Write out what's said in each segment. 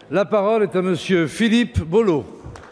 La parole est à monsieur Philippe Bollot.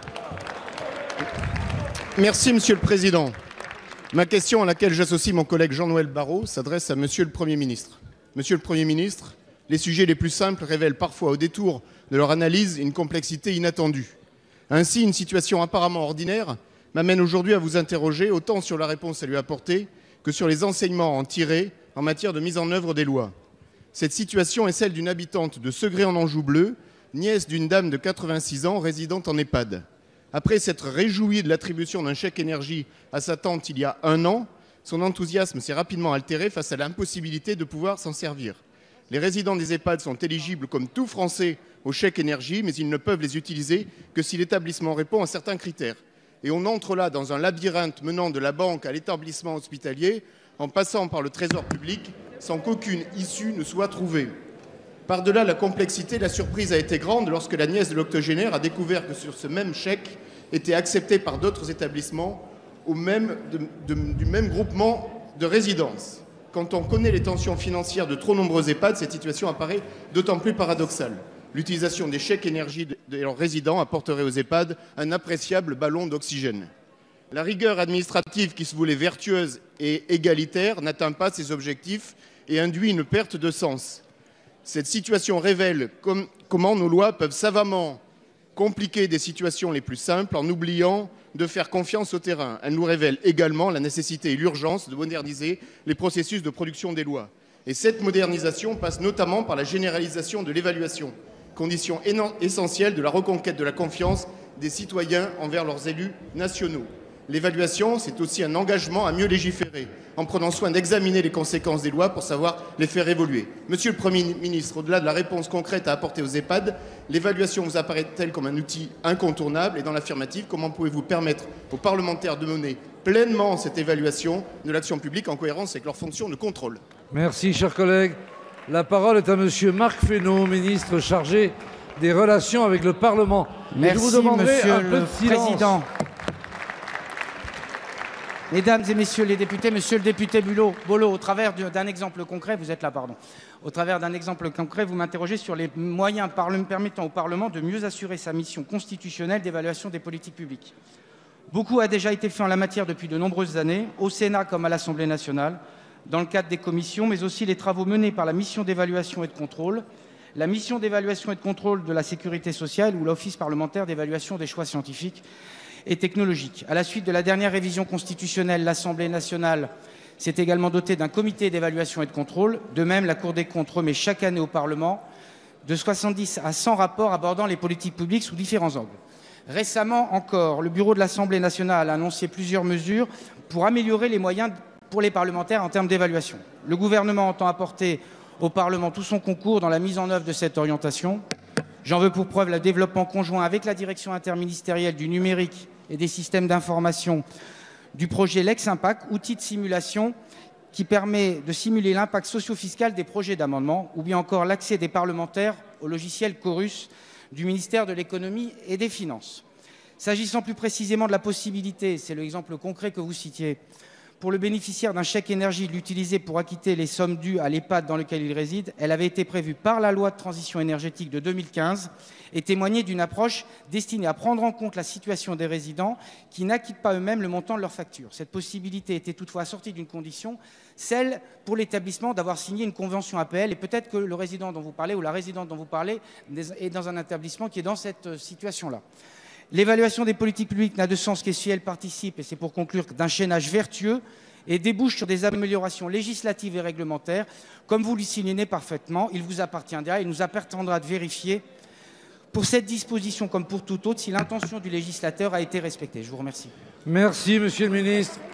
Merci, Monsieur le Président. Ma question, à laquelle j'associe mon collègue Jean-Noël Barrot, s'adresse à Monsieur le Premier ministre. Monsieur le Premier ministre, les sujets les plus simples révèlent parfois au détour de leur analyse une complexité inattendue. Ainsi, une situation apparemment ordinaire m'amène aujourd'hui à vous interroger autant sur la réponse à lui apporter que sur les enseignements à en tirer en matière de mise en œuvre des lois. Cette situation est celle d'une habitante de Segré en Anjou bleu, nièce d'une dame de 86 ans résidente en EHPAD. Après s'être réjoui de l'attribution d'un chèque énergie à sa tante il y a 1 an, son enthousiasme s'est rapidement altéré face à l'impossibilité de pouvoir s'en servir. Les résidents des EHPAD sont éligibles comme tout Français au chèque énergie, mais ils ne peuvent les utiliser que si l'établissement répond à certains critères. Et on entre là dans un labyrinthe menant de la banque à l'établissement hospitalier, en passant par le trésor public, sans qu'aucune issue ne soit trouvée. Par-delà la complexité, la surprise a été grande lorsque la nièce de l'octogénaire a découvert que sur ce même chèque était accepté par d'autres établissements du même groupement de résidences. Quand on connaît les tensions financières de trop nombreux EHPAD, cette situation apparaît d'autant plus paradoxale. L'utilisation des chèques énergie de leurs résidents apporterait aux EHPAD un appréciable ballon d'oxygène. La rigueur administrative qui se voulait vertueuse et égalitaire n'atteint pas ses objectifs et induit une perte de sens. Cette situation révèle comment nos lois peuvent savamment compliquer des situations les plus simples en oubliant de faire confiance au terrain. Elle nous révèle également la nécessité et l'urgence de moderniser les processus de production des lois. Et cette modernisation passe notamment par la généralisation de l'évaluation, condition essentielle de la reconquête de la confiance des citoyens envers leurs élus nationaux. L'évaluation, c'est aussi un engagement à mieux légiférer, en prenant soin d'examiner les conséquences des lois pour savoir les faire évoluer. Monsieur le Premier ministre, au-delà de la réponse concrète à apporter aux EHPAD, l'évaluation vous apparaît-elle comme un outil incontournable? Et dans l'affirmative, comment pouvez-vous permettre aux parlementaires de mener pleinement cette évaluation de l'action publique en cohérence avec leur fonction de contrôle? Merci, chers collègues. La parole est à monsieur Marc Fesneau, ministre chargé des relations avec le Parlement. Merci, je vous demanderai Monsieur un peu le de silence. Président. Mesdames et Messieurs les députés, Monsieur le député Bollot, au travers d'un exemple concret, vous êtes là, pardon. Au travers d'un exemple concret, vous m'interrogez sur les moyens permettant au Parlement de mieux assurer sa mission constitutionnelle d'évaluation des politiques publiques. Beaucoup a déjà été fait en la matière depuis de nombreuses années, au Sénat comme à l'Assemblée nationale, dans le cadre des commissions, mais aussi les travaux menés par la mission d'évaluation et de contrôle, la mission d'évaluation et de contrôle de la sécurité sociale ou l'Office parlementaire d'évaluation des choix scientifiques et technologiques. À la suite de la dernière révision constitutionnelle, l'Assemblée nationale s'est également dotée d'un comité d'évaluation et de contrôle. De même, la Cour des comptes remet chaque année au Parlement de 70 à 100 rapports abordant les politiques publiques sous différents angles. Récemment encore, le bureau de l'Assemblée nationale a annoncé plusieurs mesures pour améliorer les moyens pour les parlementaires en termes d'évaluation. Le gouvernement entend apporter au Parlement tout son concours dans la mise en œuvre de cette orientation. J'en veux pour preuve le développement conjoint avec la direction interministérielle du numérique et des systèmes d'information du projet Lex Impact, outil de simulation qui permet de simuler l'impact socio-fiscal des projets d'amendement, ou bien encore l'accès des parlementaires au logiciel Chorus du ministère de l'Économie et des Finances. S'agissant plus précisément de la possibilité, c'est l'exemple concret que vous citiez, pour le bénéficiaire d'un chèque énergie de l'utiliser pour acquitter les sommes dues à l'EHPAD dans lequel il réside, elle avait été prévue par la loi de transition énergétique de 2015 et témoignait d'une approche destinée à prendre en compte la situation des résidents qui n'acquittent pas eux-mêmes le montant de leur facture. Cette possibilité était toutefois assortie d'une condition, celle pour l'établissement d'avoir signé une convention APL, et peut-être que le résident dont vous parlez ou la résidente dont vous parlez est dans un établissement qui est dans cette situation-là. L'évaluation des politiques publiques n'a de sens que si elle participe, et c'est pour conclure, d'un chaînage vertueux et débouche sur des améliorations législatives et réglementaires. Comme vous le soulignez parfaitement, il vous appartiendra, il nous appartiendra de vérifier pour cette disposition comme pour toute autre si l'intention du législateur a été respectée. Je vous remercie. Merci, monsieur le ministre.